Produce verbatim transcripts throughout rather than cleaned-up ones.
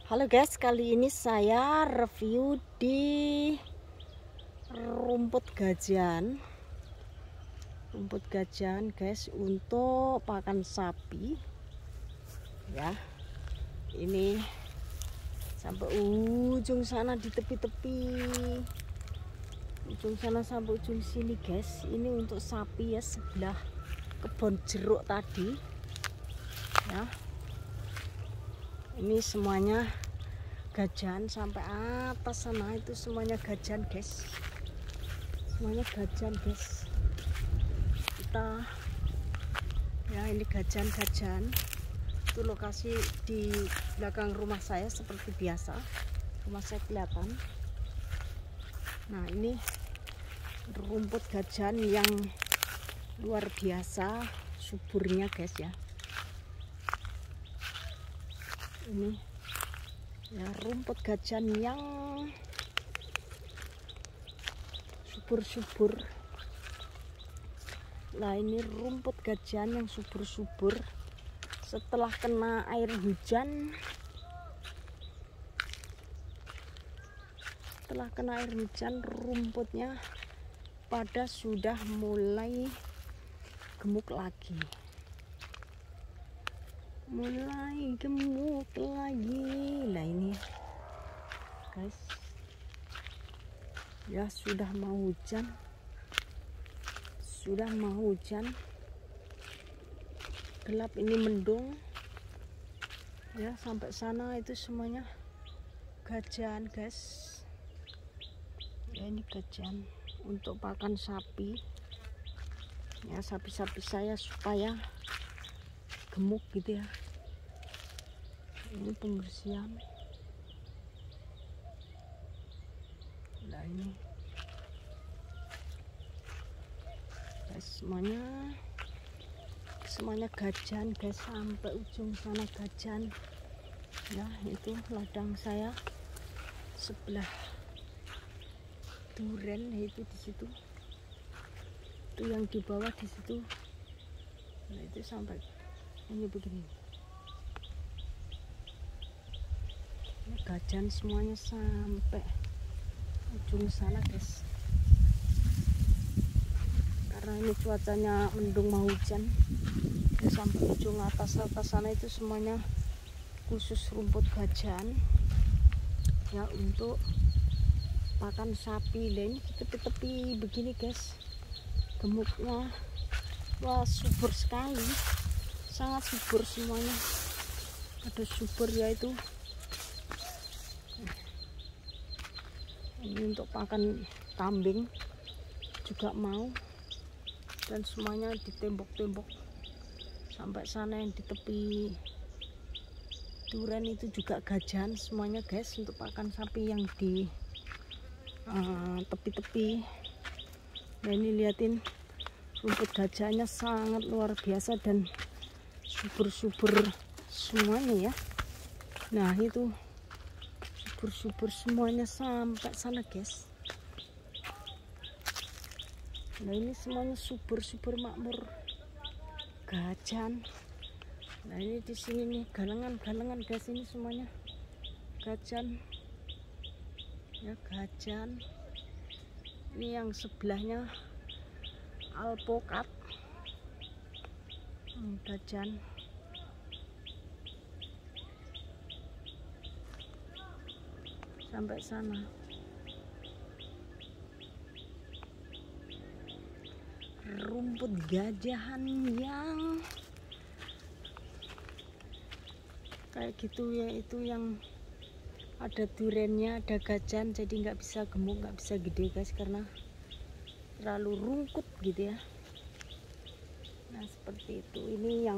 Halo guys, kali ini saya review di rumput gajan. Rumput gajan guys, untuk pakan sapi. Ya. Ini sampai ujung sana di tepi-tepi. Ujung sana sampai ujung sini guys. Ini untuk sapi ya, sebelah kebun jeruk tadi. Ya. Ini semuanya gajan sampai atas sana, itu semuanya gajan guys, semuanya gajan guys. Kita ya, ini gajan-gajan. Itu lokasi di belakang rumah saya seperti biasa, rumah saya kelihatan. Nah, ini rumput gajan yang luar biasa suburnya guys ya. Ini ya, rumput gajan yang subur-subur. Nah, ini rumput gajan yang subur-subur setelah kena air hujan. Setelah kena air hujan, rumputnya pada sudah mulai gemuk lagi. Mulai gemuk lagi. Nah, ini guys ya, sudah mau hujan, sudah mau hujan, gelap, ini mendung ya. Sampai sana itu semuanya gajan guys ya. Ini gajan untuk pakan sapi ya, sapi-sapi saya supaya gemuk gitu ya. Ini pembersihan. Nah, ini guys, semuanya semuanya gajan guys, sampai ujung sana gajan ya. Itu ladang saya sebelah duren, itu di situ, itu yang di bawah di situ. Nah, itu sampai ini begini. Ini gajan semuanya sampai ujung sana guys. Karena ini cuacanya mendung mau hujan ya, sampai ujung atas atas sana itu semuanya khusus rumput gajan ya, untuk pakan sapi. Dan ini tepi-tepi begini guys, gemuknya wah subur sekali, sangat subur semuanya. Ada subur yaitu ini untuk pakan kambing juga mau. Dan semuanya di tembok-tembok sampai sana yang di tepi duren itu juga gajan semuanya guys, untuk pakan sapi yang di tepi-tepi. Uh, nah, ini liatin rumput gajannya sangat luar biasa dan subur-subur semuanya ya. Nah, itu subur-subur semuanya sampai sana guys. Nah, ini semuanya subur-subur makmur gajan. Nah, ini di sini nih galengan-galengan guys, ini semuanya gajan ya, gajan. Ini yang sebelahnya alpukat, hmm, gajan. Sampai sana rumput gajahan yang kayak gitu ya, itu yang ada durennya, ada gajan, jadi nggak bisa gemuk, nggak bisa gede guys, karena terlalu rungkut gitu ya. Nah, seperti itu. Ini yang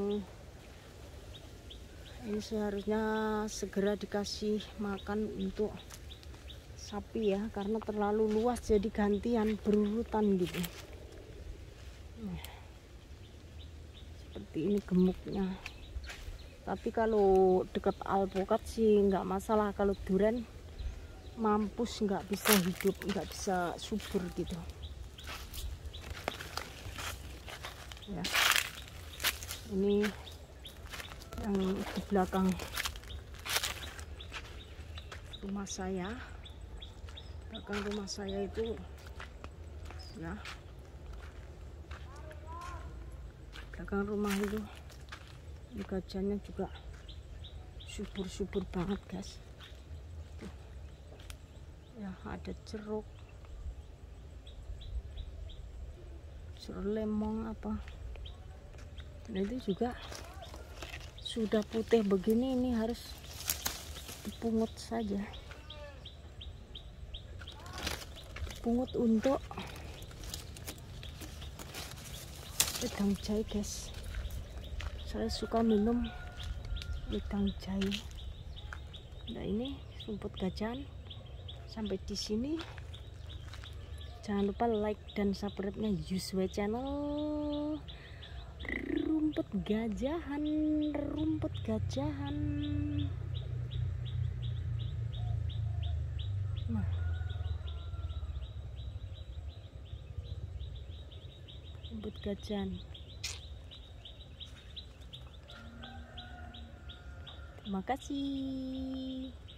ini seharusnya segera dikasih makan untuk sapi ya, karena terlalu luas, jadi gantian berurutan gitu. Nah, seperti ini gemuknya. Tapi kalau dekat alpukat sih nggak masalah. Kalau duren mampus, nggak bisa hidup, nggak bisa subur gitu ya. Ini yang di belakang rumah saya. Belakang rumah saya itu ya, belakang rumah itu ini gajahnya juga subur-subur banget guys. Tuh. Ya ada jeruk, jeruk lemong apa, dan itu juga sudah putih begini, ini harus dipungut saja, pungut untuk wedang jahe guys. Saya suka minum wedang jahe. Nah ini rumput gajahan. Sampai di sini, jangan lupa like dan subscribe-nya Yuswe Channel. Rumput gajahan, rumput gajahan. Nah, rumput gajahan. Terima kasih.